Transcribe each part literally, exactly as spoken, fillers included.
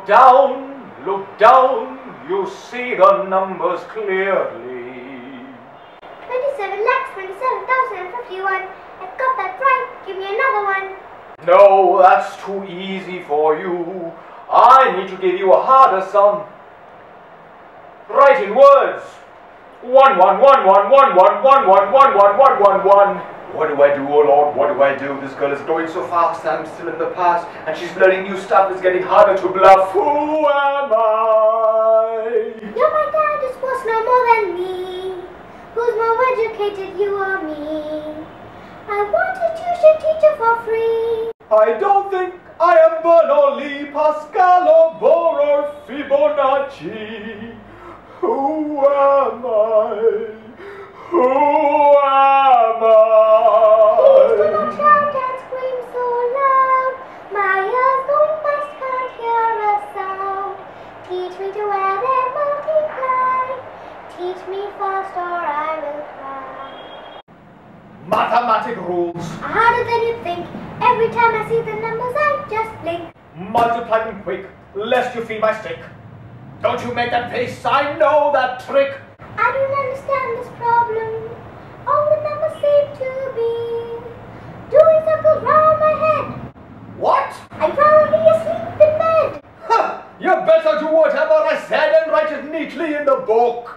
Look down, look down, you see the numbers clearly. twenty-seven lakhs, twenty-seven thousand and fifty-one. I've got that right. Give me another one. No, that's too easy for you. I need to give you a harder sum. Write in words. One, one, one, one, one, one, one, one, one, one, one, one, one. What do I do, oh Lord? What do I do? This girl is going so fast. I'm still in the past, and she's learning new stuff. It's getting harder to bluff. Who am I? You're my dad, is supposed to know more than me. Who's more educated, you or me? I want a tuition teacher for free. I don't think I am Bernoulli, Pascal, or Bohr, or Fibonacci. Who am I? Who am I? Please do not shout and scream so loud. My ears going past can't hear a sound. Teach me to add and multiply. Teach me fast or I will cry. Mathematic rules. Harder than you think. Every time I see the numbers I just blink. Multiply them quick, lest you feel my stick. Don't you make that face, I know that trick. I don't understand this problem. All the numbers seem to be doing circles round my head. What? I'd rather be asleep in bed. Huh, you better do whatever I said and write it neatly in the book.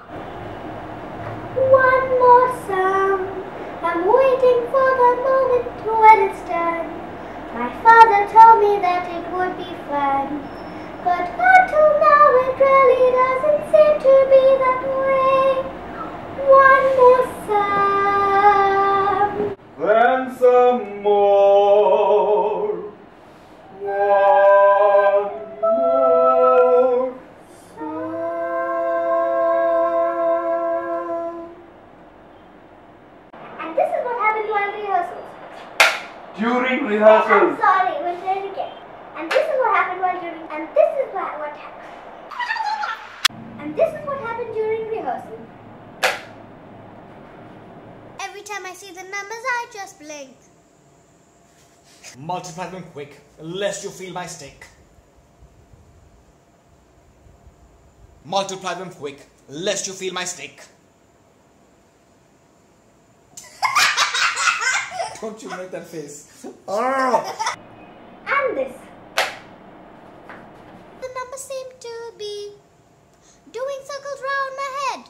One more sum. I'm waiting for the moment when it's done. My father told me that it would be fun, but until now it really doesn't seem to be that way. One more sum. Then some more. One more sum. And this is what happened while rehearsals. During I'm rehearsals. sorry, we'll try it again. And this is what happened while during, and this is what, what happened. And this is what happened during rehearsal. Every time I see the numbers, I just blink. Multiply them quick, lest you feel my stick. Multiply them quick, lest you feel my stick. Don't you make that face. Oh. And this. The numbers seem to be doing circles round my head.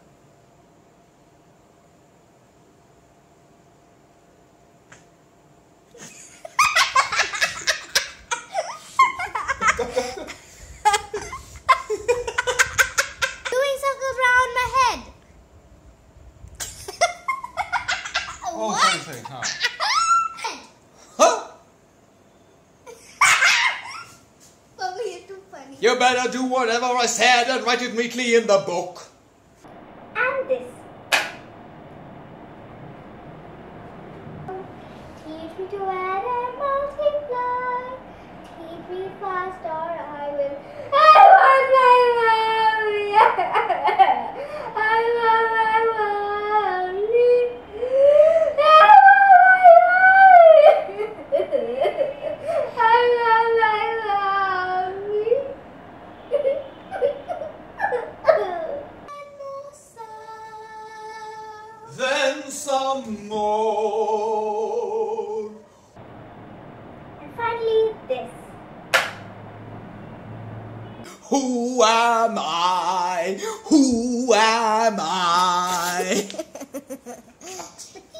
Doing circles round my head. Oh, sorry, sorry. Huh? You better do whatever I said and write it neatly in the book. And this. Teach me to add and multiply. Teach me fast or I will. I want my mommy. I want my mommy. I want my mommy. I want my mommy. Then some more. And finally this. Who am I? Who am I?